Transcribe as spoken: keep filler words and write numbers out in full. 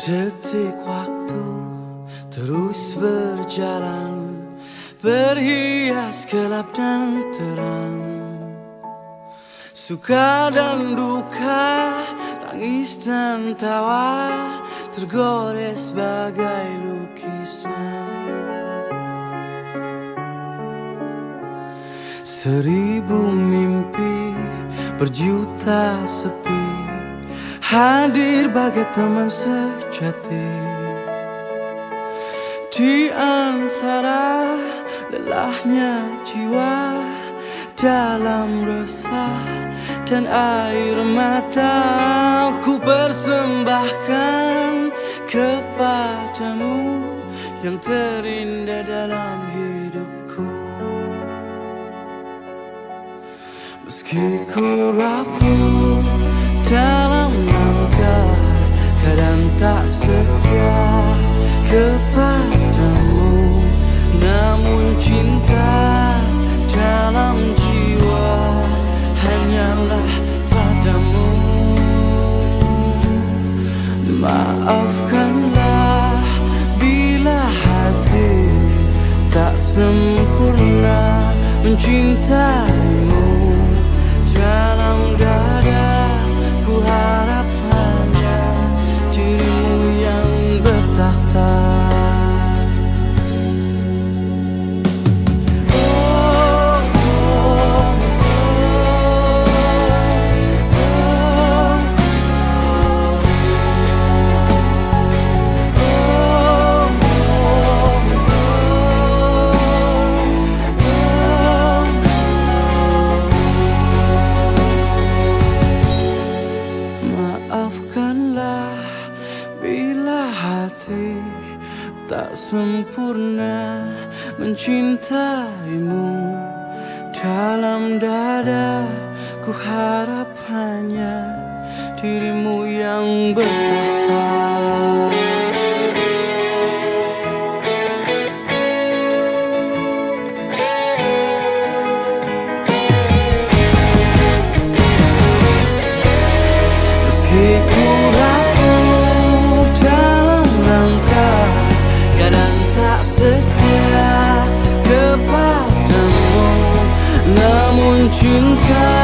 Detik waktu terus berjalan, berhias gelap dan terang, suka dan duka, tangis dan tawa, tergores bagai lukisan. Seribu mimpi, berjuta sepi, hadir bagai teman sejati. Di antara lelahnya jiwa, dalam resah dan air mata, ku persembahkan kepadamu yang terindah dalam hidupku. Meski ku rapuh dalam langkah, kadang tak setia kepadamu, namun cinta dalam jiwa hanyalah padamu. Maafkanlah bila hati tak sempurna mencintaimu. Dalam dada ku harap hanya dirimu yang bertakhta. Maafkanlah bila hati tak sempurna mencintaimu. Dalam dada ku harap hanya dirimu yang bertakhta. Meski ku rapuh dalam langkah, kadang tak setia kepadamu, namun cinta